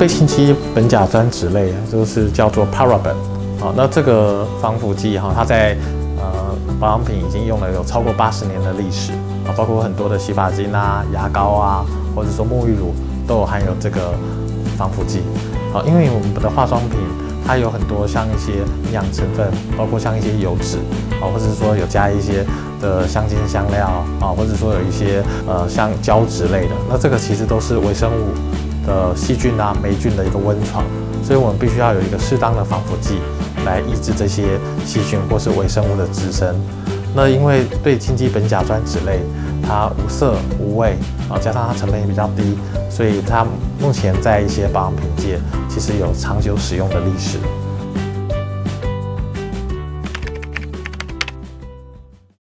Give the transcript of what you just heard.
非氢基苯甲酸酯类，就是叫做 paraben。那这个防腐剂它在保养品已经用了有超过80年的历史包括很多的洗发精牙膏或者说沐浴乳都有含有这个防腐剂。因为我们的化妆品它有很多像一些营养成分，包括像一些油脂或者是说有加一些的香精香料或者说有一些像胶质类的，那这个其实都是微生物的细菌霉菌的一个温床，所以我们必须要有一个适当的防腐剂来抑制这些细菌或是微生物的滋生。那因为对氢基苯甲酸酯类，它无色无味加上它成本也比较低，所以它目前在一些保养品界其实有长久使用的历史。